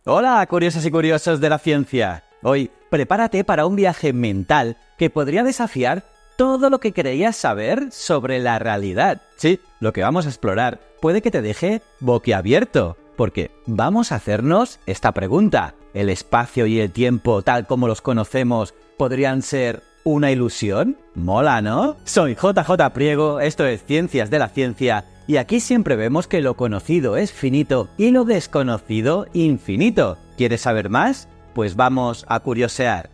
Hola, curiosas y curiosos de la ciencia. Hoy, prepárate para un viaje mental que podría desafiar todo lo que creías saber sobre la realidad. Sí, lo que vamos a explorar puede que te deje boquiabierto, porque vamos a hacernos esta pregunta. ¿El espacio y el tiempo, tal como los conocemos, podrían ser una ilusión? Mola, ¿no? Soy JJ Priego, esto es Ciencias de la Ciencia, y aquí siempre vemos que lo conocido es finito y lo desconocido infinito. ¿Quieres saber más? Pues vamos a curiosear.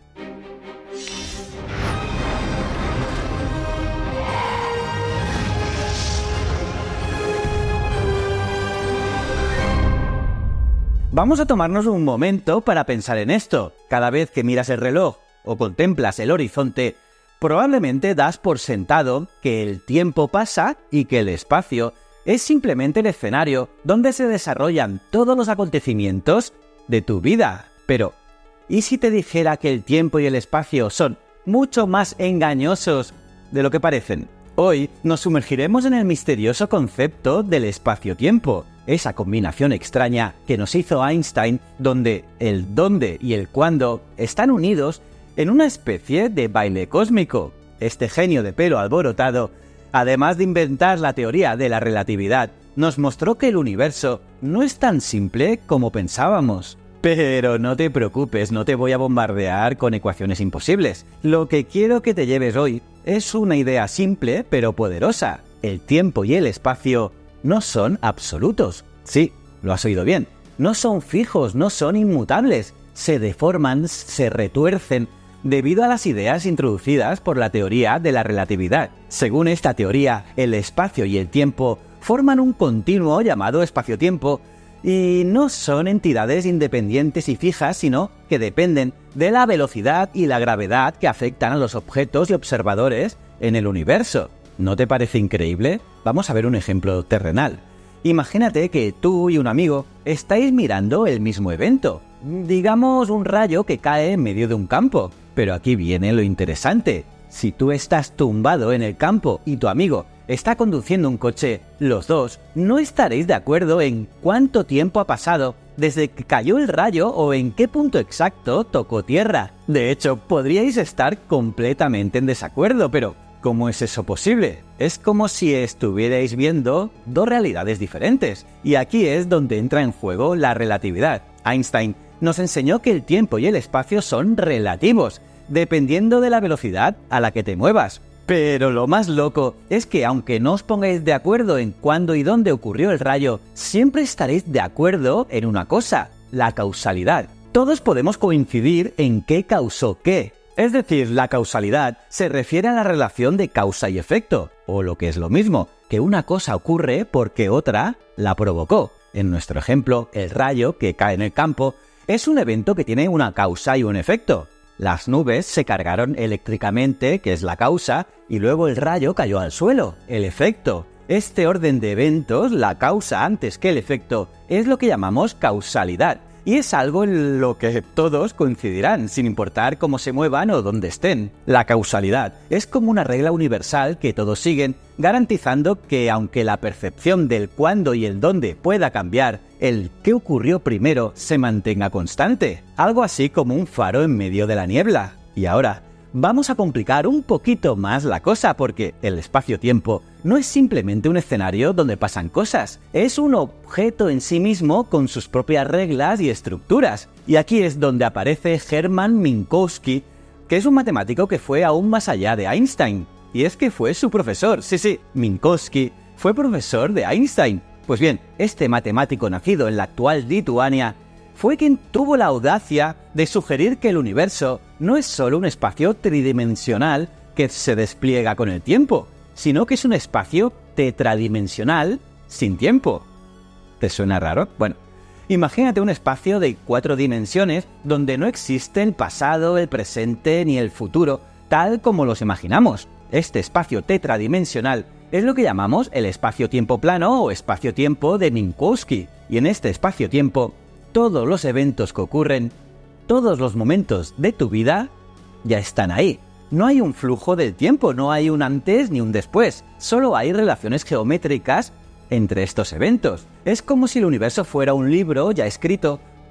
Vamos a tomarnos un momento para pensar en esto. Cada vez que miras el reloj o contemplas el horizonte, probablemente das por sentado que el tiempo pasa y que el espacio es simplemente el escenario donde se desarrollan todos los acontecimientos de tu vida. Pero, ¿y si te dijera que el tiempo y el espacio son mucho más engañosos de lo que parecen? Hoy nos sumergiremos en el misterioso concepto del espacio-tiempo, esa combinación extraña que nos hizo Einstein, donde el dónde y el cuándo están unidos en una especie de baile cósmico. Este genio de pelo alborotado, además de inventar la teoría de la relatividad, nos mostró que el universo no es tan simple como pensábamos. Pero no te preocupes, no te voy a bombardear con ecuaciones imposibles. Lo que quiero que te lleves hoy es una idea simple pero poderosa. El tiempo y el espacio no son absolutos. Sí, lo has oído bien. No son fijos, no son inmutables. Se deforman, se retuercen debido a las ideas introducidas por la teoría de la relatividad. Según esta teoría, el espacio y el tiempo forman un continuo llamado espacio-tiempo y no son entidades independientes y fijas, sino que dependen de la velocidad y la gravedad que afectan a los objetos y observadores en el universo. ¿No te parece increíble? Vamos a ver un ejemplo terrenal. Imagínate que tú y un amigo estáis mirando el mismo evento. Digamos un rayo que cae en medio de un campo. Pero aquí viene lo interesante. Si tú estás tumbado en el campo y tu amigo está conduciendo un coche, los dos no estaréis de acuerdo en cuánto tiempo ha pasado desde que cayó el rayo o en qué punto exacto tocó tierra. De hecho, podríais estar completamente en desacuerdo, pero ¿cómo es eso posible? Es como si estuvierais viendo dos realidades diferentes. Y aquí es donde entra en juego la relatividad. Einstein nos enseñó que el tiempo y el espacio son relativos, dependiendo de la velocidad a la que te muevas. Pero lo más loco es que aunque no os pongáis de acuerdo en cuándo y dónde ocurrió el rayo, siempre estaréis de acuerdo en una cosa: la causalidad. Todos podemos coincidir en qué causó qué. Es decir, la causalidad se refiere a la relación de causa y efecto, o lo que es lo mismo, que una cosa ocurre porque otra la provocó. En nuestro ejemplo, el rayo que cae en el campo es un evento que tiene una causa y un efecto. Las nubes se cargaron eléctricamente, que es la causa, y luego el rayo cayó al suelo, el efecto. Este orden de eventos, la causa antes que el efecto, es lo que llamamos causalidad. Y es algo en lo que todos coincidirán, sin importar cómo se muevan o dónde estén. La causalidad es como una regla universal que todos siguen, garantizando que aunque la percepción del cuándo y el dónde pueda cambiar, el qué ocurrió primero se mantenga constante. Algo así como un faro en medio de la niebla. Y ahora, vamos a complicar un poquito más la cosa, porque el espacio-tiempo no es simplemente un escenario donde pasan cosas, es un objeto en sí mismo con sus propias reglas y estructuras. Y aquí es donde aparece Hermann Minkowski, que es un matemático que fue aún más allá de Einstein. Y es que fue su profesor, sí, Minkowski fue profesor de Einstein. Pues bien, este matemático nacido en la actual Lituania fue quien tuvo la audacia de sugerir que el universo no es solo un espacio tridimensional que se despliega con el tiempo, sino que es un espacio tetradimensional sin tiempo. ¿Te suena raro? Bueno, imagínate un espacio de 4 dimensiones donde no existe el pasado, el presente ni el futuro, tal como los imaginamos. Este espacio tetradimensional es lo que llamamos el espacio-tiempo plano o espacio-tiempo de Minkowski. Y en este espacio-tiempo, todos los eventos que ocurren, todos los momentos de tu vida, ya están ahí. No hay un flujo del tiempo, no hay un antes ni un después, solo hay relaciones geométricas entre estos eventos. Es como si el universo fuera un libro ya escrito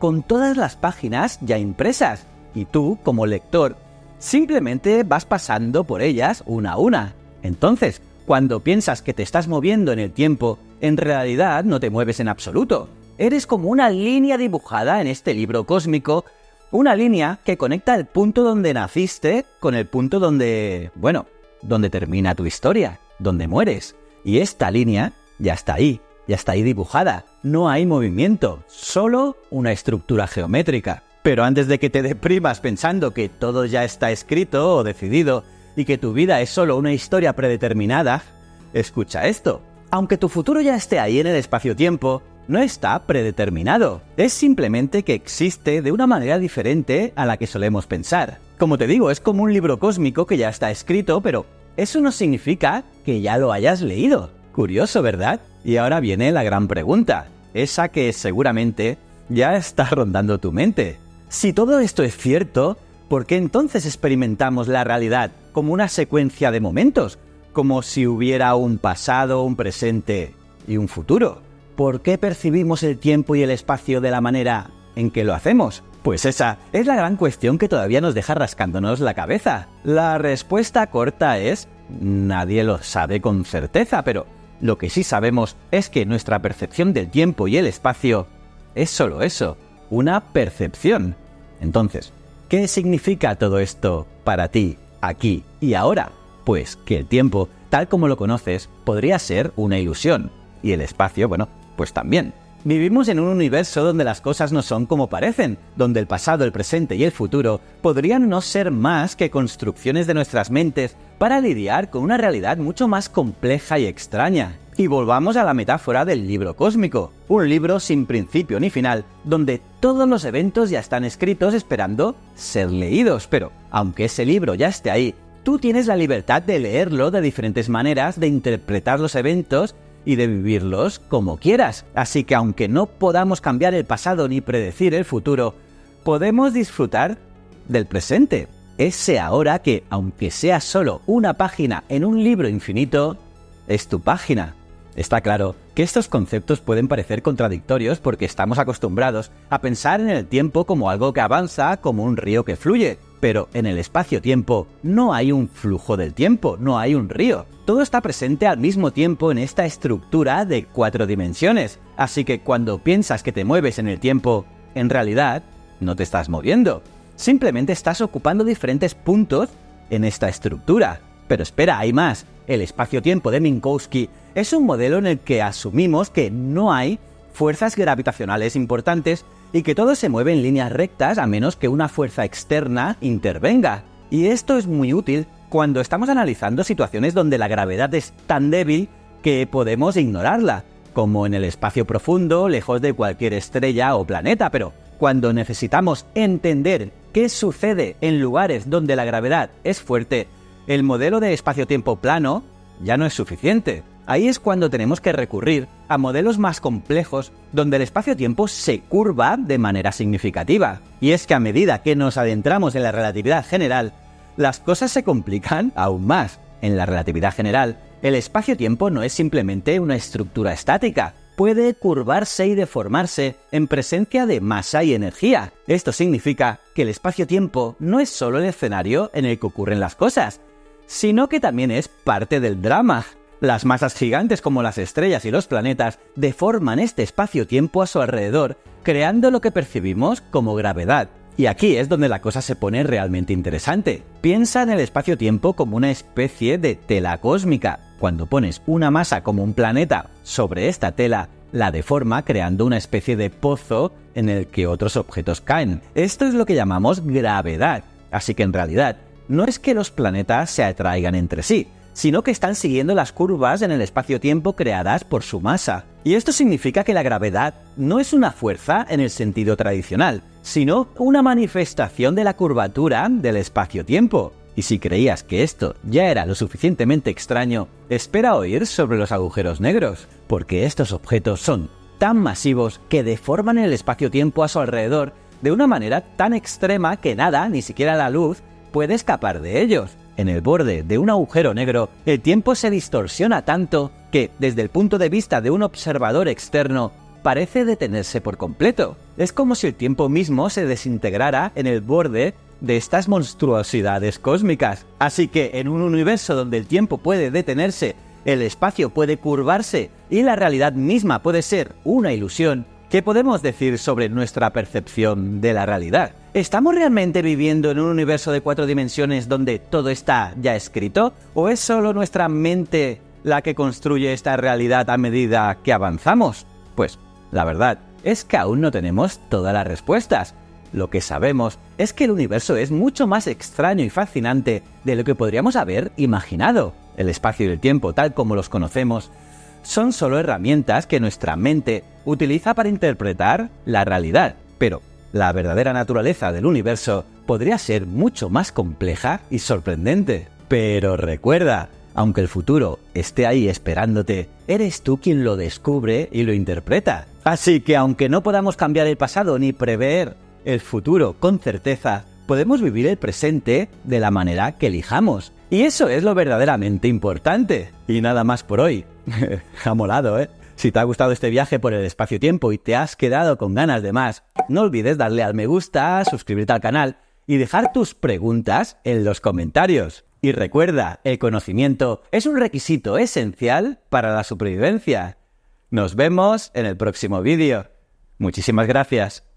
con todas las páginas ya impresas, y tú, como lector, simplemente vas pasando por ellas una a una. Entonces, cuando piensas que te estás moviendo en el tiempo, en realidad no te mueves en absoluto. Eres como una línea dibujada en este libro cósmico, una línea que conecta el punto donde naciste con el punto donde termina tu historia, donde mueres. Y esta línea ya está ahí dibujada. No hay movimiento, solo una estructura geométrica. Pero antes de que te deprimas pensando que todo ya está escrito o decidido y que tu vida es solo una historia predeterminada, escucha esto. Aunque tu futuro ya esté ahí en el espacio-tiempo, no está predeterminado. Es simplemente que existe de una manera diferente a la que solemos pensar. Como te digo, es como un libro cósmico que ya está escrito, pero eso no significa que ya lo hayas leído. Curioso, ¿verdad? Y ahora viene la gran pregunta, esa que seguramente ya está rondando tu mente. Si todo esto es cierto, ¿por qué entonces experimentamos la realidad como una secuencia de momentos? Como si hubiera un pasado, un presente y un futuro. ¿Por qué percibimos el tiempo y el espacio de la manera en que lo hacemos? Pues esa es la gran cuestión que todavía nos deja rascándonos la cabeza. La respuesta corta es: nadie lo sabe con certeza, pero lo que sí sabemos es que nuestra percepción del tiempo y el espacio es solo eso, una percepción. Entonces, ¿qué significa todo esto para ti, aquí y ahora? Pues que el tiempo, tal como lo conoces, podría ser una ilusión. Y el espacio, pues también. Vivimos en un universo donde las cosas no son como parecen, donde el pasado, el presente y el futuro podrían no ser más que construcciones de nuestras mentes para lidiar con una realidad mucho más compleja y extraña. Y volvamos a la metáfora del libro cósmico, un libro sin principio ni final, donde todos los eventos ya están escritos esperando ser leídos, pero aunque ese libro ya esté ahí, tú tienes la libertad de leerlo de diferentes maneras, de interpretar los eventos y de vivirlos como quieras. Así que aunque no podamos cambiar el pasado ni predecir el futuro, podemos disfrutar del presente. Ese ahora que, aunque sea solo una página en un libro infinito, es tu página. Está claro que estos conceptos pueden parecer contradictorios porque estamos acostumbrados a pensar en el tiempo como algo que avanza, como un río que fluye. Pero en el espacio-tiempo no hay un flujo del tiempo, no hay un río. Todo está presente al mismo tiempo en esta estructura de 4 dimensiones. Así que cuando piensas que te mueves en el tiempo, en realidad no te estás moviendo. Simplemente estás ocupando diferentes puntos en esta estructura. Pero espera, hay más. El espacio-tiempo de Minkowski es un modelo en el que asumimos que no hay fuerzas gravitacionales importantes y que todo se mueve en líneas rectas a menos que una fuerza externa intervenga. Y esto es muy útil cuando estamos analizando situaciones donde la gravedad es tan débil que podemos ignorarla, como en el espacio profundo, lejos de cualquier estrella o planeta, pero cuando necesitamos entender qué sucede en lugares donde la gravedad es fuerte, el modelo de espacio-tiempo plano ya no es suficiente. Ahí es cuando tenemos que recurrir a modelos más complejos donde el espacio-tiempo se curva de manera significativa. Y es que a medida que nos adentramos en la relatividad general, las cosas se complican aún más. En la relatividad general, el espacio-tiempo no es simplemente una estructura estática. Puede curvarse y deformarse en presencia de masa y energía. Esto significa que el espacio-tiempo no es solo el escenario en el que ocurren las cosas, sino que también es parte del drama. Las masas gigantes como las estrellas y los planetas deforman este espacio-tiempo a su alrededor, creando lo que percibimos como gravedad. Y aquí es donde la cosa se pone realmente interesante. Piensa en el espacio-tiempo como una especie de tela cósmica. Cuando pones una masa como un planeta sobre esta tela, la deforma creando una especie de pozo en el que otros objetos caen. Esto es lo que llamamos gravedad. Así que en realidad, no es que los planetas se atraigan entre sí, sino que están siguiendo las curvas en el espacio-tiempo creadas por su masa. Y esto significa que la gravedad no es una fuerza en el sentido tradicional, sino una manifestación de la curvatura del espacio-tiempo. Y si creías que esto ya era lo suficientemente extraño, espera oír sobre los agujeros negros, porque estos objetos son tan masivos que deforman el espacio-tiempo a su alrededor de una manera tan extrema que nada, ni siquiera la luz, puede escapar de ellos. En el borde de un agujero negro, el tiempo se distorsiona tanto que, desde el punto de vista de un observador externo, parece detenerse por completo. Es como si el tiempo mismo se desintegrara en el borde de estas monstruosidades cósmicas. Así que en un universo donde el tiempo puede detenerse, el espacio puede curvarse y la realidad misma puede ser una ilusión, ¿qué podemos decir sobre nuestra percepción de la realidad? ¿Estamos realmente viviendo en un universo de 4 dimensiones donde todo está ya escrito? ¿O es solo nuestra mente la que construye esta realidad a medida que avanzamos? Pues, la verdad es que aún no tenemos todas las respuestas. Lo que sabemos es que el universo es mucho más extraño y fascinante de lo que podríamos haber imaginado. El espacio y el tiempo, tal como los conocemos, son solo herramientas que nuestra mente utiliza para interpretar la realidad. Pero la verdadera naturaleza del universo podría ser mucho más compleja y sorprendente. Pero recuerda, aunque el futuro esté ahí esperándote, eres tú quien lo descubre y lo interpreta. Así que aunque no podamos cambiar el pasado ni prever el futuro con certeza, podemos vivir el presente de la manera que elijamos. Y eso es lo verdaderamente importante. Y nada más por hoy. Ha molado, ¿eh? Si te ha gustado este viaje por el espacio-tiempo y te has quedado con ganas de más, no olvides darle al me gusta, suscribirte al canal y dejar tus preguntas en los comentarios. Y recuerda, el conocimiento es un requisito esencial para la supervivencia. Nos vemos en el próximo vídeo. Muchísimas gracias.